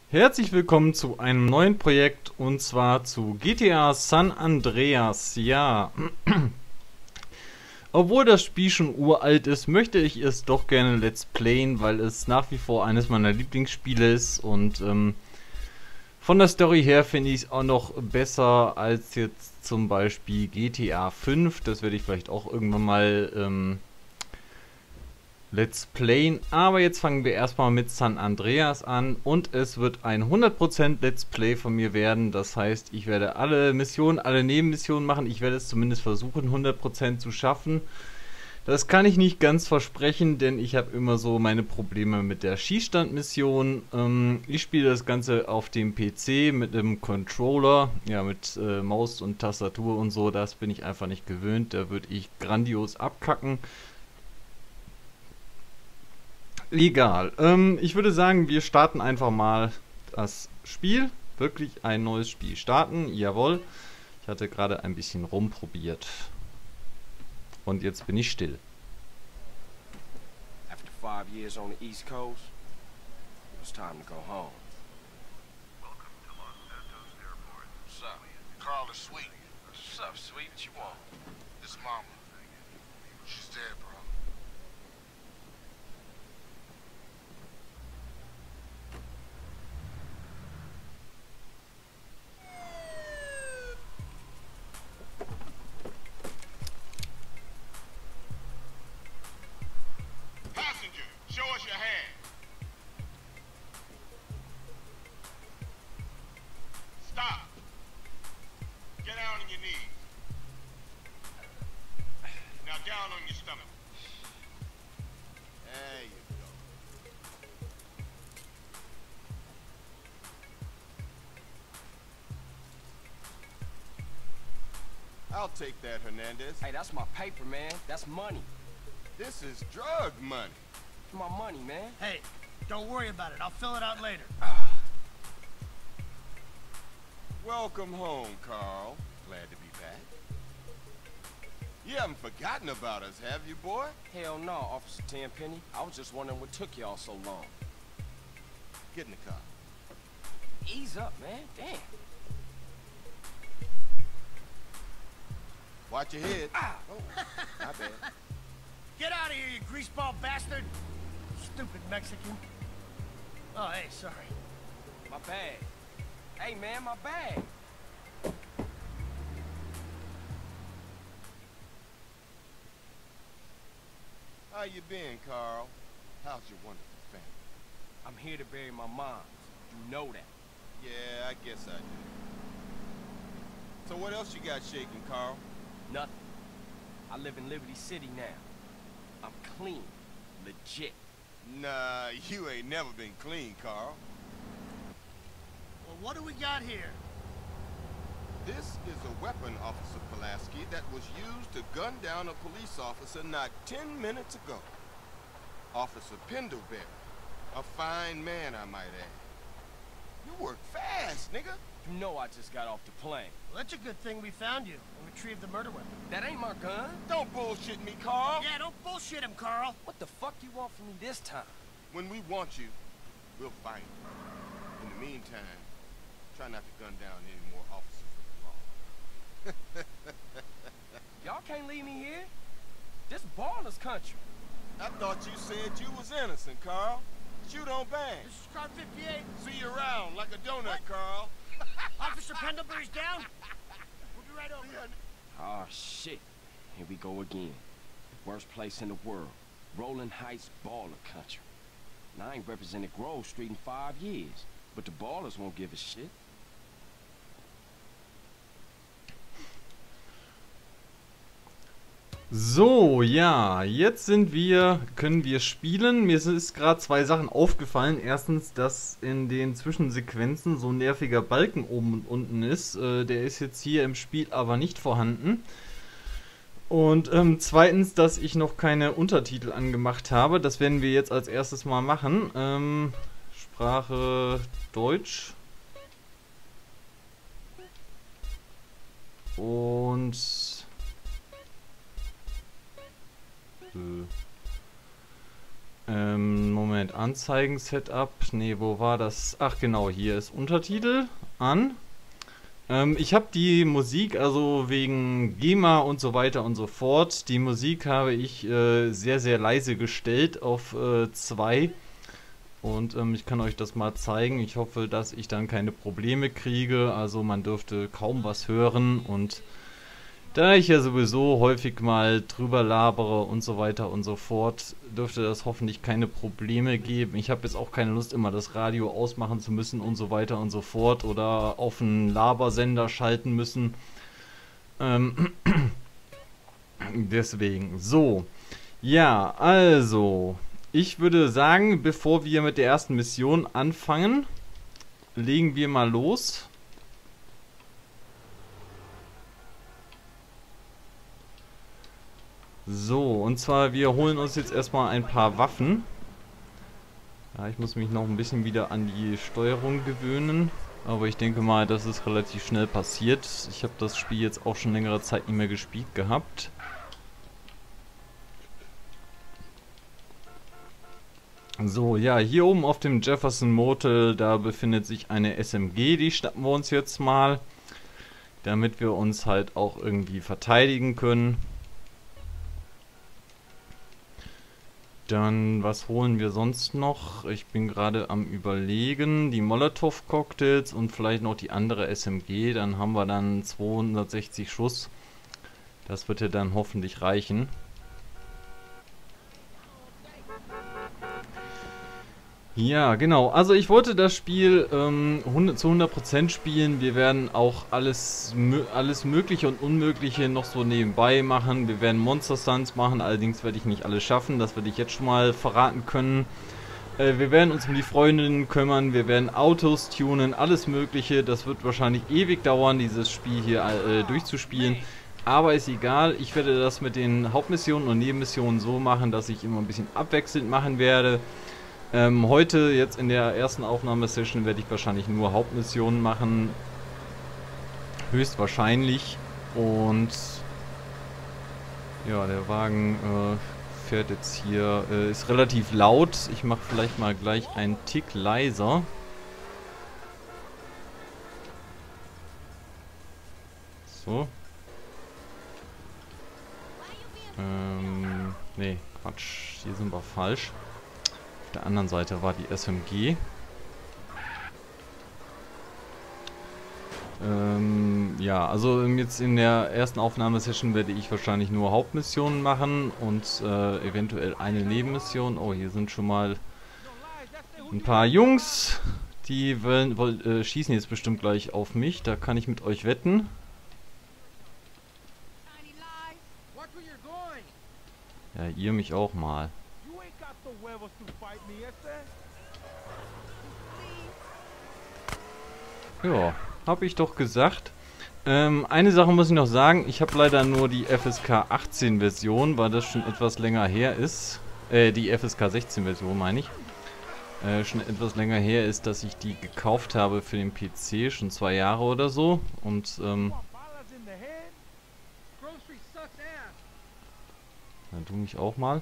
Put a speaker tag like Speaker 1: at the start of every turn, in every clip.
Speaker 1: Herzlich willkommen zu einem neuen Projekt und zwar zu GTA San Andreas. Ja, obwohl das Spiel schon uralt ist, möchte ich es doch gerne Let's Playen, weil es nach wie vor eines meiner Lieblingsspiele ist und von der Story her finde ich es auch noch besser als jetzt zum Beispiel GTA 5. Das werde ich vielleicht auch irgendwann mal Let's Playen, aber jetzt fangen wir erstmal mit San Andreas an und es wird ein 100% Let's Play von mir werden. Das heißt, ich werde alle Missionen, alle Nebenmissionen machen. Ich werde es zumindest versuchen, 100% zu schaffen. Das kann ich nicht ganz versprechen, denn ich habe immer so meine Probleme mit der Schießstand-Mission. Ich spiele das Ganze auf dem PC mit einem Controller, ja mit Maus und Tastatur und so. Das bin ich einfach nicht gewöhnt. Da würde ich grandios abkacken. Egal. Ich würde sagen, wir starten einfach mal das Spiel. Wirklich ein neues Spiel starten. Jawohl. Ich hatte gerade ein bisschen rumprobiert. Und jetzt bin ich still.
Speaker 2: After 5 years on the East Coast, it was time to go home.
Speaker 3: Welcome to Los Santos Airport.
Speaker 4: What's up? Carl is sweet.
Speaker 2: What's up, sweet? What you want?
Speaker 4: This mama. She's dead, bro. Passenger, show us your hand. Stop. Get down on your knees. Now down on your stomach. There you go. I'll take that, Hernandez.
Speaker 2: Hey, that's my paper, man. That's money.
Speaker 4: This is drug money.
Speaker 2: It's my money, man.
Speaker 5: Hey, don't worry about it. I'll fill it out later.
Speaker 4: Welcome home, Carl. Glad to be back. You haven't forgotten about us, have you, boy?
Speaker 2: Hell no, Officer Tenpenny. I was just wondering what took y'all so long.
Speaker 4: Get in the car.
Speaker 2: Ease up, man. Damn.
Speaker 4: Watch your head.
Speaker 2: Ah.
Speaker 4: Oh, not bad.
Speaker 5: Get out of here, you greaseball bastard! Stupid Mexican. Oh, hey, sorry.
Speaker 2: My bag. Hey, man, my bag.
Speaker 4: How you been, Carl? How's your wonderful family?
Speaker 2: I'm here to bury my mom. You know that.
Speaker 4: Yeah, I guess I do. So what else you got shaking, Carl?
Speaker 2: Nothing. I live in Liberty City now. I'm clean. Legit.
Speaker 4: Nah, you ain't never been clean, Carl.
Speaker 5: Well, what do we got here?
Speaker 4: This is a weapon, Officer Pulaski, that was used to gun down a police officer not 10 minutes ago. Officer Pendleberry. A fine man, I might add. You work fast, nigga.
Speaker 2: You know I just got off the plane.
Speaker 5: Well, that's a good thing we found you and retrieved the murder weapon.
Speaker 2: That ain't my gun.
Speaker 4: Don't bullshit me, Carl.
Speaker 5: Yeah, don't bullshit him, Carl.
Speaker 2: What the fuck you want from me this time?
Speaker 4: When we want you, we'll find you. In the meantime, try not to gun down any more officers of the law.
Speaker 2: Y'all can't leave me here. This baller's country.
Speaker 4: I thought you said you was innocent, Carl. Shoot on bang.
Speaker 5: This is car 58.
Speaker 4: See you around like a donut,
Speaker 5: What?
Speaker 4: Carl.
Speaker 5: Officer Pendlebury's down. We'll be right over.
Speaker 2: Oh, shit. Here we go again. Worst place in the world. Rolling Heights baller country. And I ain't represented Grove Street in 5 years. But the ballers won't give a shit.
Speaker 1: So, ja, jetzt können wir spielen. Mir ist gerade zwei Sachen aufgefallen. Erstens, dass in den Zwischensequenzen so ein nerviger Balken oben und unten ist. Der ist jetzt hier im Spiel aber nicht vorhanden. Und zweitens, dass ich noch keine Untertitel angemacht habe. Das werden wir jetzt als erstes mal machen. Sprache Deutsch. Und Moment. Moment, Anzeigen, Setup, nee, wo war das? Ach genau, hier ist Untertitel an. Ich habe die Musik, also wegen GEMA und so weiter und so fort, die Musik habe ich sehr, sehr leise gestellt auf 2. Und ich kann euch das mal zeigen. Ich hoffe, dass ich dann keine Probleme kriege. Also man dürfte kaum was hören. Und da ich ja sowieso häufig mal drüber labere und so weiter und so fort, dürfte das hoffentlich keine Probleme geben. Ich habe jetzt auch keine Lust, immer das Radio ausmachen zu müssen und so weiter und so fort. Oder auf einen Labersender schalten müssen. Deswegen. So. Ja, also... Ich würde sagen, bevor wir mit der ersten Mission anfangen, legen wir mal los. So, und zwar, wir holen uns jetzt erstmal ein paar Waffen. Ja, ich muss mich noch ein bisschen wieder an die Steuerung gewöhnen. Aber ich denke mal, das ist relativ schnell passiert. Ich habe das Spiel jetzt auch schon längere Zeit nicht mehr gespielt gehabt. So, ja, hier oben auf dem Jefferson Motel, da befindet sich eine SMG, die schnappen wir uns jetzt mal, damit wir uns halt auch irgendwie verteidigen können. Dann, was holen wir sonst noch? Ich bin gerade am Überlegen, die Molotow-Cocktails und vielleicht noch die andere SMG, dann haben wir dann 260 Schuss. Das wird ja dann hoffentlich reichen. Ja, genau. Also ich wollte das Spiel zu 100% spielen. Wir werden auch alles Mögliche und Unmögliche noch so nebenbei machen. Wir werden Monster Stunts machen, allerdings werde ich nicht alles schaffen. Das werde ich jetzt schon mal verraten können. Wir werden uns um die Freundinnen kümmern. Wir werden Autos tunen, alles Mögliche. Das wird wahrscheinlich ewig dauern, dieses Spiel hier durchzuspielen. Aber ist egal. Ich werde das mit den Hauptmissionen und Nebenmissionen so machen, dass ich immer ein bisschen abwechselnd machen werde. Heute, jetzt in der ersten Aufnahmesession, werde ich wahrscheinlich nur Hauptmissionen machen. Höchstwahrscheinlich. Und ja, der Wagen fährt jetzt hier, ist relativ laut. Ich mache vielleicht mal gleich einen Tick leiser. So. Nee, Quatsch. Hier sind wir falsch. Auf der anderen Seite war die SMG. Ja, also jetzt in der ersten Aufnahmesession werde ich wahrscheinlich nur Hauptmissionen machen und eventuell eine Nebenmission. Oh, hier sind schon mal ein paar Jungs, die schießen jetzt bestimmt gleich auf mich. Da kann ich mit euch wetten. Ja, ihr mich auch mal. Ja, habe ich doch gesagt. Eine Sache muss ich noch sagen. Ich habe leider nur die FSK 18 Version, weil das schon etwas länger her ist. Die FSK 16 Version meine ich. Schon etwas länger her ist, dass ich die gekauft habe für den PC. Schon 2 Jahre oder so. Und, na, du mich auch mal.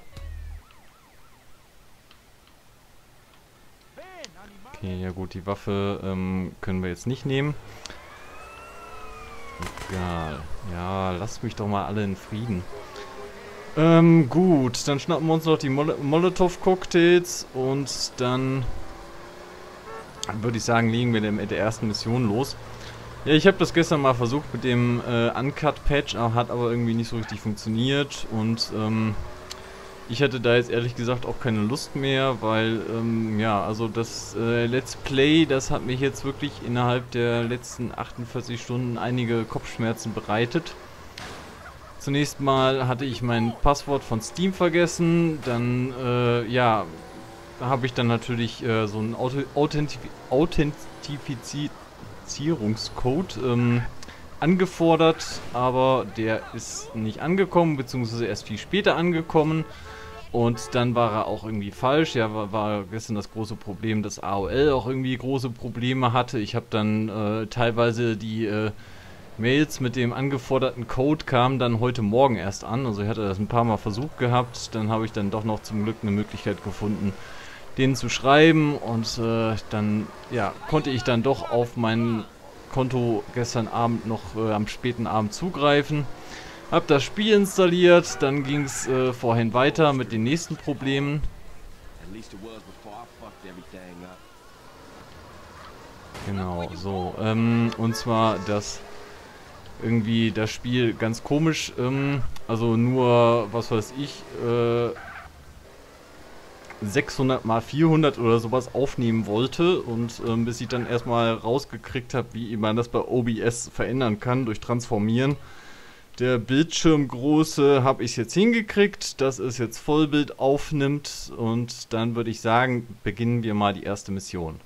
Speaker 1: Okay, ja gut, die Waffe können wir jetzt nicht nehmen. Egal. Ja, lasst mich doch mal alle in Frieden. Gut, dann schnappen wir uns noch die Molotow-Cocktails und dann würde ich sagen, legen wir mit der ersten Mission los. Ja, ich habe das gestern mal versucht mit dem Uncut-Patch, hat aber irgendwie nicht so richtig funktioniert und ich hatte da jetzt ehrlich gesagt auch keine Lust mehr, weil, ja, also das Let's Play, das hat mich jetzt wirklich innerhalb der letzten 48 Stunden einige Kopfschmerzen bereitet. Zunächst mal hatte ich mein Passwort von Steam vergessen, dann, ja, habe ich dann natürlich so einen Authentifizierungscode angefordert, aber der ist nicht angekommen, beziehungsweise erst viel später angekommen. Und dann war er auch irgendwie falsch. Ja, war gestern das große Problem, dass AOL auch irgendwie große Probleme hatte. Ich habe dann teilweise die Mails mit dem angeforderten Code kamen dann heute Morgen erst an. Also ich hatte das ein paar Mal versucht gehabt. Dann habe ich dann doch noch zum Glück eine Möglichkeit gefunden, denen zu schreiben und dann ja, konnte ich dann doch auf mein Konto gestern Abend noch am späten Abend zugreifen. Hab das Spiel installiert, dann ging es vorhin weiter mit den nächsten Problemen.
Speaker 2: At least it was before I fucked everything up.
Speaker 1: Genau, so. Und zwar, dass irgendwie das Spiel ganz komisch, also nur, was weiß ich, 600 mal 400 oder sowas aufnehmen wollte und bis ich dann erstmal rausgekriegt habe, wie man das bei OBS verändern kann durch Transformieren. Der Bildschirmgroße habe ich jetzt hingekriegt, dass es jetzt Vollbild aufnimmt und dann würde ich sagen, beginnen wir mal die erste Mission.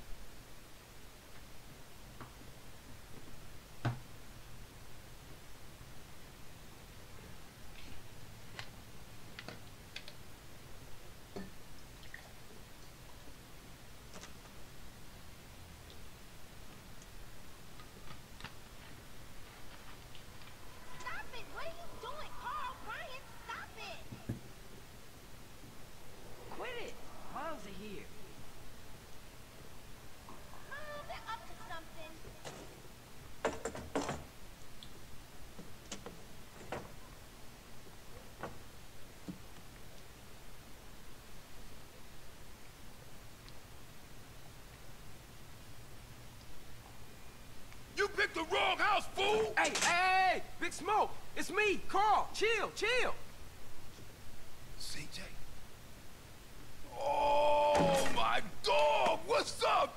Speaker 4: You picked the wrong house, fool!
Speaker 2: Hey, hey, hey! Big Smoke! It's me, Carl! Chill, chill!
Speaker 4: CJ? Oh, my dog! What's up?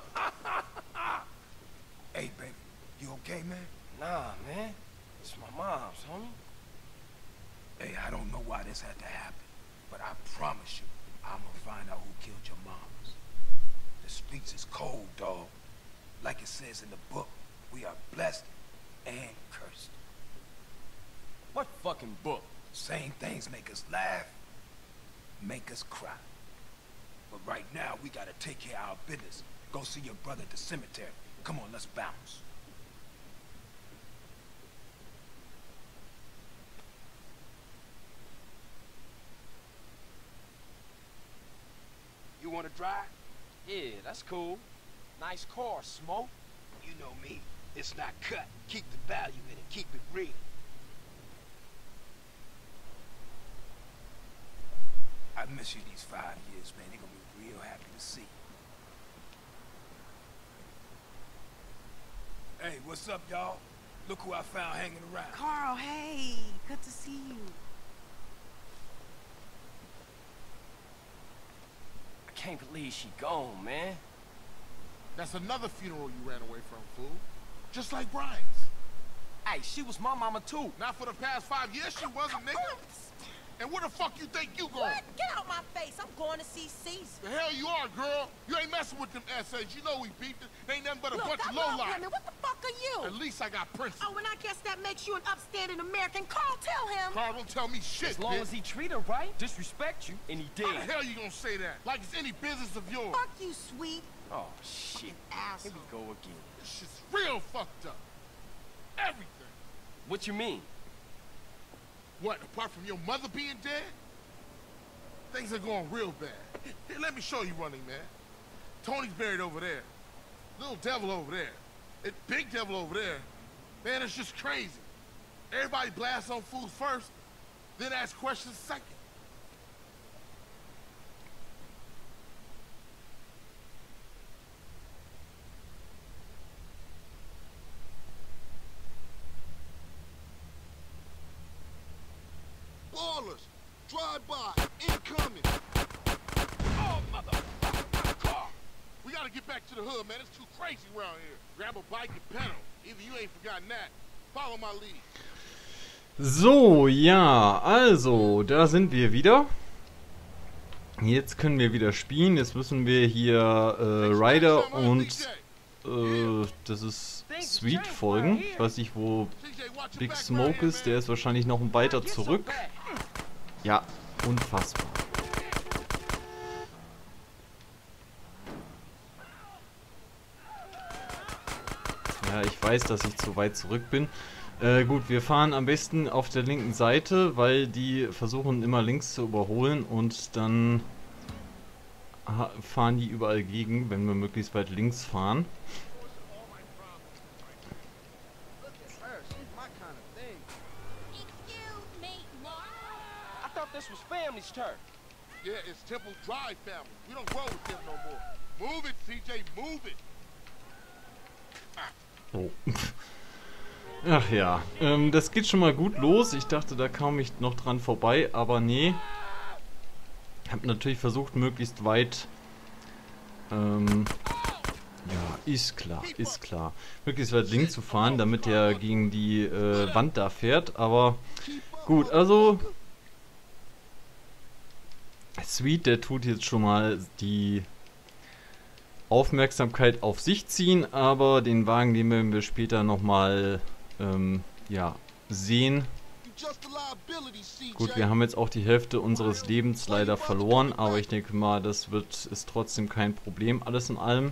Speaker 4: Hey, baby. You okay, man?
Speaker 2: Nah, man. It's my mom's, homie.
Speaker 4: Hey, I don't know why this had to happen, but I promise you, I'm gonna find out who killed your moms. The streets is cold, dog. Like it says in the book, we are blessed and cursed.
Speaker 2: What fucking book?
Speaker 4: Same things make us laugh, make us cry. But right now, we gotta take care of our business. Go see your brother at the cemetery. Come on, let's bounce.
Speaker 2: You wanna drive? Yeah, that's cool. Nice car, Smoke.
Speaker 4: You know me. It's not cut. Keep the value in it. Keep it real. I miss you these 5 years, man. They're gonna be real happy to see you. Hey, what's up, y'all? Look who I found hanging around.
Speaker 6: Carl, hey, good to see you.
Speaker 2: I can't believe she gone, man.
Speaker 7: That's another funeral you ran away from, fool. Just like Brian's.
Speaker 2: Hey, she was my mama too.
Speaker 7: Not for the past 5 years she wasn't, nigga. And where the fuck you think you going?
Speaker 6: What? Get out my face. I'm going to see Caesar.
Speaker 7: The hell you are, girl. You ain't messing with them essays. You know we beefed it. They ain't nothing but a
Speaker 6: Look,
Speaker 7: bunch of
Speaker 6: that little
Speaker 7: lowlife.
Speaker 6: woman, what the fuck are you?
Speaker 7: At least I got principles.
Speaker 6: Oh, and I guess that makes you an upstanding American. Carl, tell him.
Speaker 7: Carl, don't tell me shit,
Speaker 2: As long
Speaker 7: bitch.
Speaker 2: as he treat her right, disrespect you, and he did.
Speaker 7: How the hell you gonna say that? Like it's any business of yours.
Speaker 6: Fuck you, sweet
Speaker 2: Oh, shit.
Speaker 6: asshole.
Speaker 2: Here we go again.
Speaker 7: This shit's real fucked up. Everything.
Speaker 2: What you mean?
Speaker 7: What, apart from your mother being dead? Things are going real bad. Here, let me show you running, man. Tony's buried over there. Little devil over there. And big devil over there. Man, it's just crazy. Everybody blasts on fools first, then ask questions second. Ballers, drive-by, incoming. Oh, motherfucker, car. We gotta get back to the hood, man. It's too crazy around here. Grab a bike and pedal. Either you ain't forgotten that. Follow my lead.
Speaker 1: So, ja, also, da sind wir wieder. Jetzt können wir wieder spielen. Jetzt müssen wir hier Ryder und das ist Sweet folgen. Ich weiß nicht, wo Big Smoke ist. Der ist wahrscheinlich noch weiter zurück. Ja, unfassbar. Ja, ich weiß, dass ich zu weit zurück bin. Gut, wir fahren am besten auf der linken Seite, weil die versuchen immer links zu überholen und dann fahren die überall gegen, wenn wir möglichst weit links fahren.
Speaker 2: I thought this was family's turf.
Speaker 7: Yeah, it's Temple Drive family. We don't grow with them no more. Move it, CJ, move it.
Speaker 1: Oh. Ach ja, das geht schon mal gut los. Ich dachte, da kam ich noch dran vorbei, aber nee. Hab natürlich versucht, möglichst weit, ja, ist klar, möglichst weit links zu fahren, damit er gegen die Wand da fährt, aber gut, also Sweet, der tut jetzt schon mal die Aufmerksamkeit auf sich ziehen, aber den Wagen, den werden wir später nochmal, ja, sehen. Gut, wir haben jetzt auch die Hälfte unseres Lebens leider verloren, aber ich denke mal, das ist trotzdem kein Problem, alles in allem.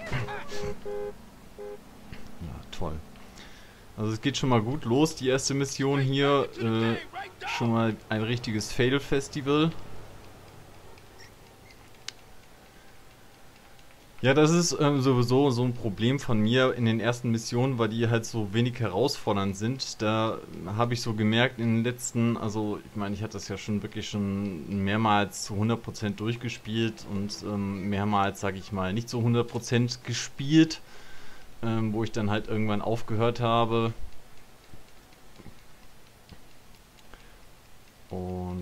Speaker 1: Ja, toll. Also es geht schon mal gut los, die erste Mission hier, schon mal ein richtiges Fail-Festival. Ja, das ist sowieso so ein Problem von mir in den ersten Missionen, weil die halt so wenig herausfordernd sind. Da habe ich so gemerkt in den letzten, also ich meine, ich hatte das ja schon wirklich schon mehrmals zu 100% durchgespielt und mehrmals, sage ich mal, nicht zu 100% gespielt, wo ich dann halt irgendwann aufgehört habe. Und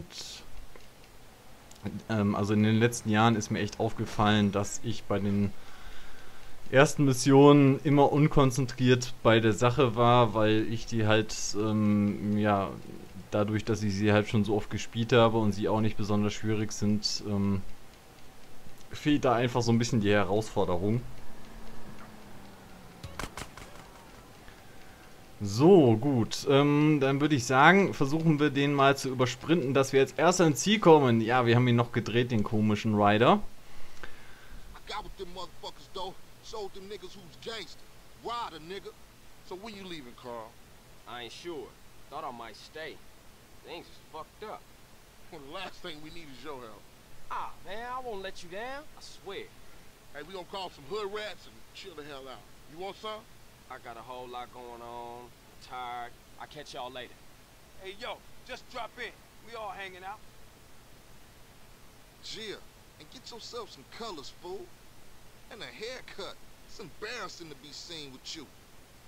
Speaker 1: also in den letzten Jahren ist mir echt aufgefallen, dass ich bei den ersten Missionen immer unkonzentriert bei der Sache war, weil ich die halt, ja, dadurch, dass ich sie halt schon so oft gespielt habe und sie auch nicht besonders schwierig sind, fehlt da einfach so ein bisschen die Herausforderung. So, gut. Dann würde ich sagen, versuchen wir den mal zu übersprinten, dass wir jetzt erst ans Ziel kommen. Ja, wir haben ihn noch gedreht, den komischen Rider.
Speaker 2: I ain't sure. Thought I might stay. Things is fucked up.
Speaker 7: Well, the last thing we need is your help.
Speaker 2: Ah, man, I won't let you down. I swear.
Speaker 7: Hey, we gonna call some hood rats and chill the hell out. You want some?
Speaker 2: I got a whole lot going on. I'm tired. I'll catch y'all later.
Speaker 8: Hey, yo, just drop in. We all hanging out.
Speaker 7: Chill. And get yourself some colors, fool. And a haircut. It's embarrassing to be seen with you.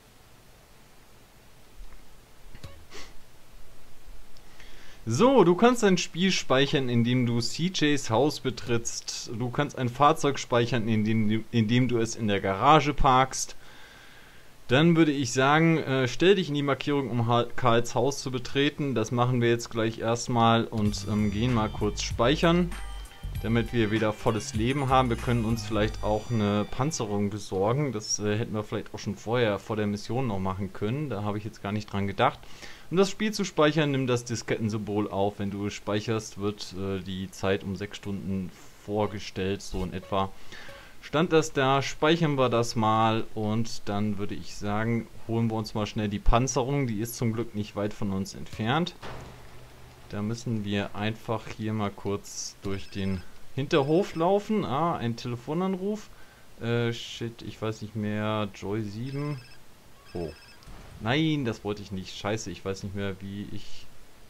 Speaker 1: So, du kannst ein Spiel speichern, indem du CJs Haus betrittst. Du kannst ein Fahrzeug speichern, indem du es in der Garage parkst. Dann würde ich sagen, stell dich in die Markierung, um Karls Haus zu betreten. Das machen wir jetzt gleich erstmal und gehen mal kurz speichern, damit wir wieder volles Leben haben. Wir können uns vielleicht auch eine Panzerung besorgen. Das hätten wir vielleicht auch schon vorher vor der Mission noch machen können. Da habe ich jetzt gar nicht dran gedacht. Um das Spiel zu speichern, nimm das Diskettensymbol auf. Wenn du speicherst, wird die Zeit um 6 Stunden vorgestellt, so in etwa. Stand das da, speichern wir das mal und dann würde ich sagen, holen wir uns mal schnell die Panzerung. Die ist zum Glück nicht weit von uns entfernt. Da müssen wir einfach hier mal kurz durch den Hinterhof laufen. Ah, ein Telefonanruf. Shit, ich weiß nicht mehr. Joy 7. Oh. Nein, das wollte ich nicht. Scheiße, ich weiß nicht mehr, wie ich...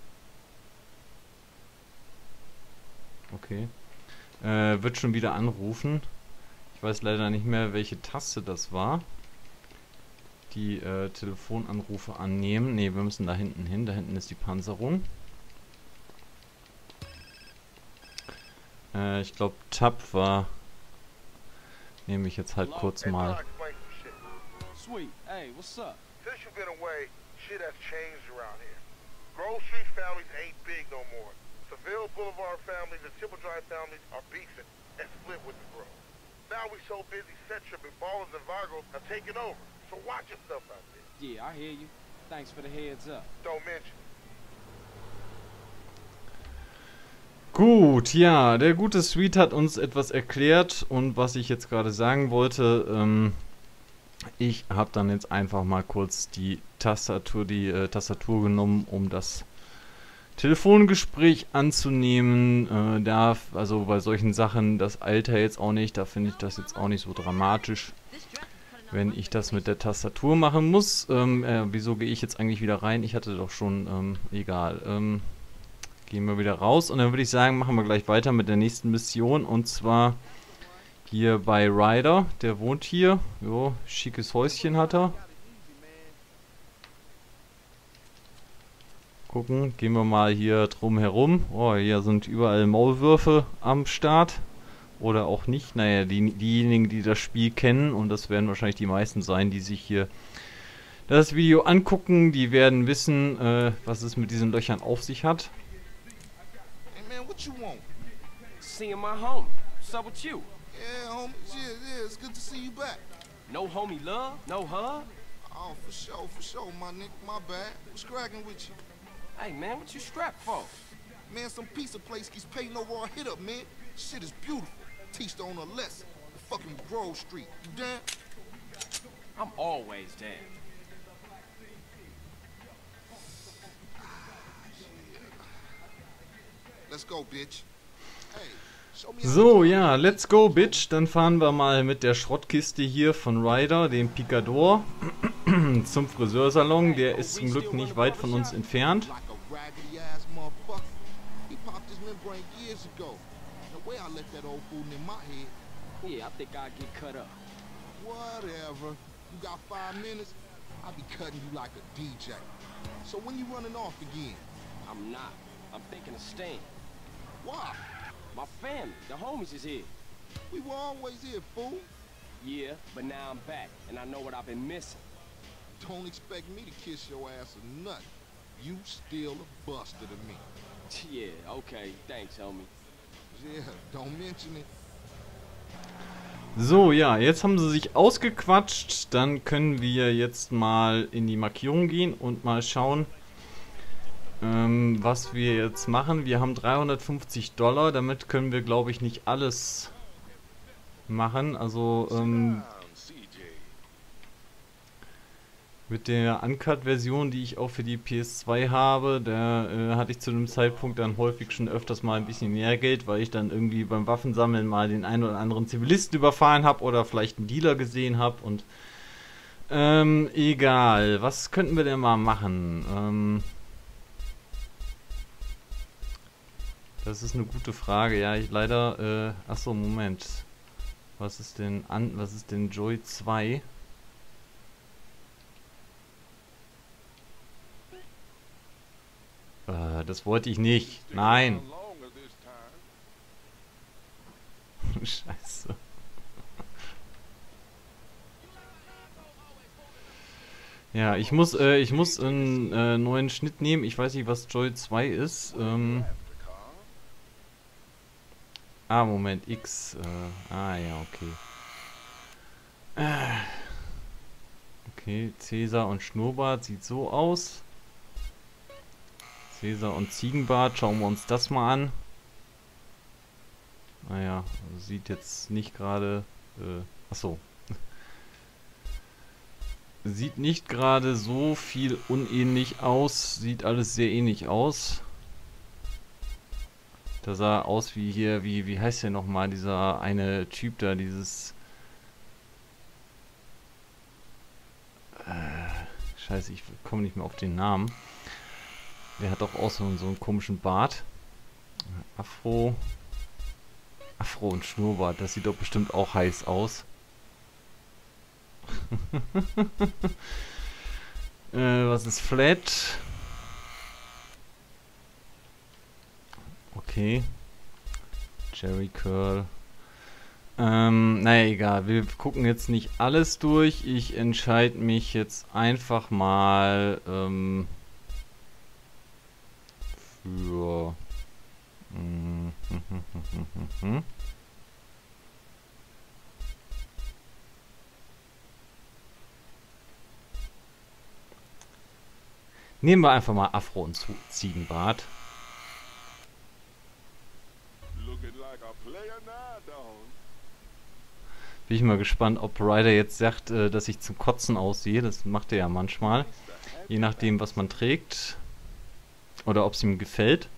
Speaker 1: Okay. Wird schon wieder anrufen. Ich weiß leider nicht mehr, welche Taste das war. Die Telefonanrufe annehmen. Ne, wir müssen da hinten hin. Da hinten ist die Panzerung. Ich glaube, Tab war... Nehme ich jetzt halt kurz mal.
Speaker 2: Sweet. Hey, what's up?
Speaker 3: Since you've been away, shit has changed around here. Grove Street families ain't big no more. Seville Boulevard families and Temple Drive families are beefing and split with the Grove. Now we so busy, set tripping, ballers and Vargos have taken over. So watch yourself out there.
Speaker 2: Yeah, I hear you. Thanks for the heads up.
Speaker 3: Don't mention.
Speaker 1: Gut, ja, der gute Sweet hat uns etwas erklärt und was ich jetzt gerade sagen wollte, ich habe dann jetzt einfach mal kurz die Tastatur genommen, um das Telefongespräch anzunehmen darf. Also bei solchen Sachen das Alter jetzt auch nicht. Da finde ich das jetzt auch nicht so dramatisch, wenn ich das mit der Tastatur machen muss. Wieso gehe ich jetzt eigentlich wieder rein? Ich hatte doch schon, egal. Gehen wir wieder raus und dann würde ich sagen, machen wir gleich weiter mit der nächsten Mission. Und zwar hier bei Ryder. Der wohnt hier. Jo, schickes Häuschen hat er. Gucken, gehen wir mal hier drum herum. Oh, hier sind überall Maulwürfe am Start. Oder auch nicht. Naja, diejenigen, die das Spiel kennen, und das werden wahrscheinlich die meisten sein, die sich hier das Video angucken, die werden wissen, was es mit diesen Löchern auf sich hat.
Speaker 4: Hey man, what you want?
Speaker 2: Seeing my homie. What's up with you?
Speaker 4: Yeah, homie. Yeah, it's good to see you back.
Speaker 2: No homie love? No hug?
Speaker 4: Oh, for sure, my nigga. My bad. What's cracking with you?
Speaker 2: Hey man, what you strapped for?
Speaker 4: Man, some pizza place keeps paying over our hit up, man. Shit is beautiful. Teach the owner a lesson. The fucking Grove Street. You down?
Speaker 2: I'm always down.
Speaker 4: Let's go, bitch. Hey, show me
Speaker 1: So, ja, let's go, bitch. Dann fahren wir mal mit der Schrottkiste hier von Ryder, dem Picador, zum Friseursalon. Der ist zum Glück nicht weit von uns entfernt.
Speaker 4: like a raggedy ass motherfucker. He popped his membrane years ago. The way I let that old fool in my head.
Speaker 2: Yeah, I think I'll get cut up.
Speaker 4: Whatever. You got 5 minutes? I'll be cutting you like a DJ. So when you running off again?
Speaker 2: I'm not. I'm thinking of staying.
Speaker 4: Why?
Speaker 2: My family, the homies is here.
Speaker 4: We were always here, fool.
Speaker 2: Yeah, but now I'm back, and I know what I've been missing.
Speaker 4: Don't expect me to kiss your ass or nothing. You still a buster to me.
Speaker 2: Yeah, okay. Thanks, homie.
Speaker 4: Yeah, don't mention it.
Speaker 1: So, ja, jetzt haben sie sich ausgequatscht. Dann können wir jetzt mal in die Markierung gehen und mal schauen, was wir jetzt machen. Wir haben $350. Damit können wir, glaube ich, nicht alles machen. Also, mit der Uncut-Version, die ich auch für die PS2 habe, da hatte ich zu dem Zeitpunkt dann häufig schon öfters mal ein bisschen mehr Geld, weil ich dann irgendwie beim Waffensammeln mal den einen oder anderen Zivilisten überfahren habe oder vielleicht einen Dealer gesehen habe und egal. Was könnten wir denn mal machen? Das ist eine gute Frage. Ja, ich leider, achso, Moment. Was ist denn Joy 2? Das wollte ich nicht. Nein. Scheiße. Ja, ich muss einen neuen Schnitt nehmen. Ich weiß nicht, was Joy 2 ist. Moment, X. Ja, okay. Okay, Cäsar und Schnurrbart sieht so aus. Cäsar und Ziegenbart, schauen wir uns das mal an. Naja, sieht jetzt nicht gerade... achso. Sieht nicht gerade so viel unähnlich aus. Sieht alles sehr ähnlich aus. Da sah aus wie hier, wie heißt der nochmal, dieser eine Typ da, dieses... Scheiße, ich komme nicht mehr auf den Namen. Der hat doch auch so einen komischen Bart. Afro und Schnurrbart, das sieht doch bestimmt auch heiß aus. Was ist Flat? Okay. Jerry Curl. Naja, egal. Wir gucken jetzt nicht alles durch. Ich entscheide mich jetzt einfach mal für... Nehmen wir einfach mal Afro und Ziegenbart. Bin ich mal gespannt, ob Ryder jetzt sagt, dass ich zum Kotzen aussehe. Das macht er ja manchmal. Je nachdem, was man trägt. Oder ob es ihm gefällt.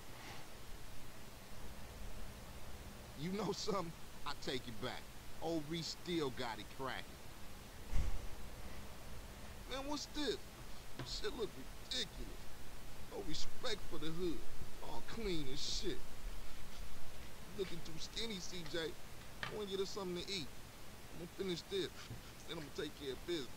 Speaker 4: You know something? I take it back. Old Reese still got it cracking. Man, what's this? Shit look ridiculous. No respect for the hood. All clean as shit. Looking too skinny, CJ. I want to get us something to eat. I'm gonna finish this. Then I'm gonna take care of business.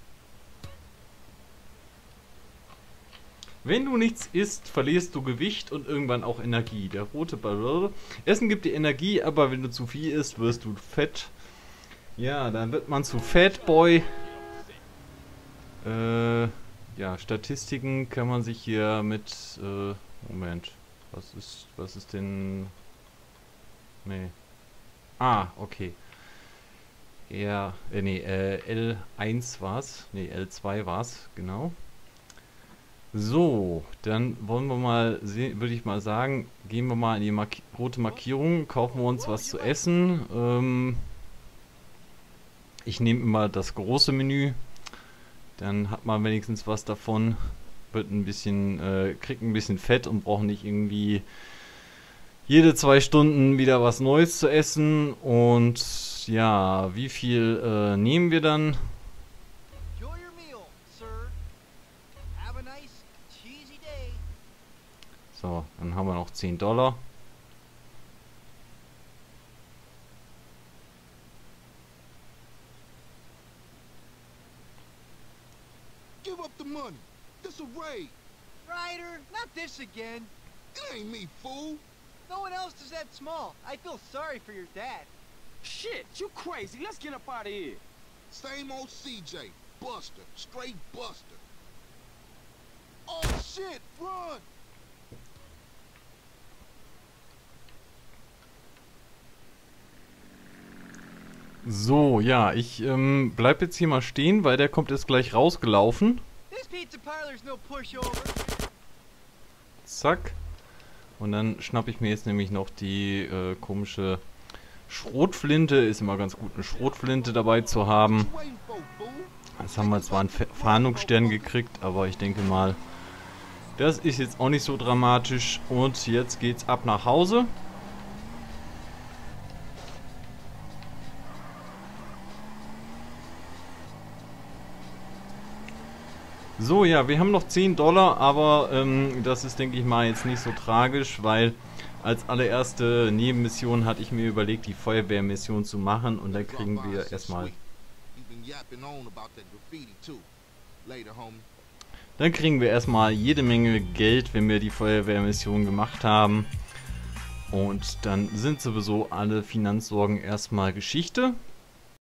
Speaker 1: Wenn du nichts isst, verlierst du Gewicht und irgendwann auch Energie. Der rote Ball. Essen gibt dir Energie, aber wenn du zu viel isst, wirst du fett. Ja, dann wird man zu Fatboy. Ja, Statistiken kann man sich hier mit... Moment. Was ist denn... Nee. Ah, okay. Ja, nee, L1 war's. Nee, L2 war's, genau. So, dann wollen wir mal sehen, würde ich mal sagen, gehen wir mal in die rote Markierung, kaufen wir uns was zu essen. Ich nehme immer das große Menü, dann hat man wenigstens was davon, wird ein bisschen, kriegt ein bisschen Fett und braucht nicht irgendwie jede 2 Stunden wieder was Neues zu essen. Und ja, wie viel nehmen wir dann? So, dann haben wir noch $10.
Speaker 4: Give up the money. This a raid.
Speaker 9: Ryder, not this again.
Speaker 4: It ain't me, fool.
Speaker 9: No one else is that small. I feel sorry for your dad.
Speaker 2: Shit, you crazy. Let's get up out of here.
Speaker 4: Same old CJ. Buster. Straight Buster. Oh, shit. Run.
Speaker 1: So, ja, ich bleib jetzt hier mal stehen, weil der kommt jetzt gleich rausgelaufen. Zack. Und dann schnapp ich mir jetzt nämlich noch die komische Schrotflinte. Ist immer ganz gut, eine Schrotflinte dabei zu haben. Jetzt haben wir zwar einen Fahndungsstern gekriegt, aber ich denke mal, das ist jetzt auch nicht so dramatisch. Und jetzt geht's ab nach Hause. So, ja, wir haben noch $10, aber das ist, denke ich mal, jetzt nicht so tragisch, weil als allererste Nebenmission hatte ich mir überlegt, die Feuerwehrmission zu machen und dann kriegen wir erstmal... Dann kriegen wir erstmal jede Menge Geld, wenn wir die Feuerwehrmission gemacht haben. Und dann sind sowieso alle Finanzsorgen erstmal Geschichte.